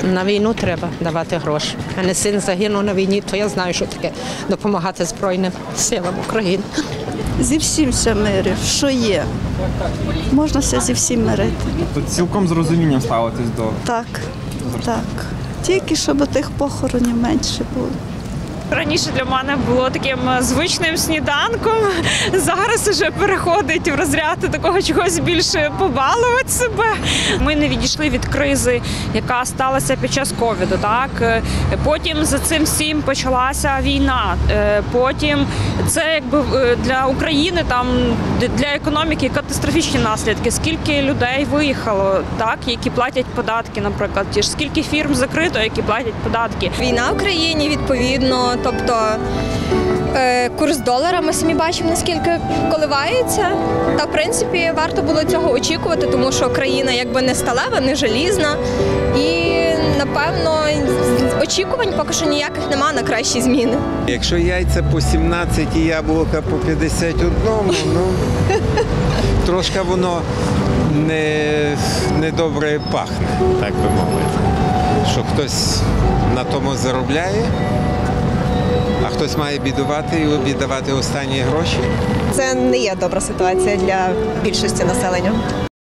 На війну треба давати гроші. У мене син загинув на війні, то я знаю, що таке допомагати Збройним силам України. Зі всім все мирю, що є. Можна все зі всім мирити. Тобто цілком з розумінням ставитись до... Так, так. Тільки щоб тих похоронів менше було. Раніше для мене було таким звичним сніданком, зараз вже переходить в розряд такого чогось більше побалувати себе. Ми не відійшли від кризи, яка сталася під час ковіду. Так? Потім за цим всім почалася війна. Потім це якби для України, там, для економіки катастрофічні наслідки. Скільки людей виїхало, так, які платять податки, наприклад, ті ж скільки фірм закрито, які платять податки. Війна в країні, відповідно, тобто курс долара ми самі бачимо, наскільки коливається. Та, в принципі, варто було цього очікувати, тому що країна якби не сталева, не желізна. І, напевно, очікувань поки що ніяких нема на кращі зміни. Якщо яйця по 17 і яблука по 51, ну, трошки воно не добре пахне, так би мовити. Що хтось на тому заробляє, а хтось має бідувати і віддавати останні гроші. Це не є добра ситуація для більшості населення.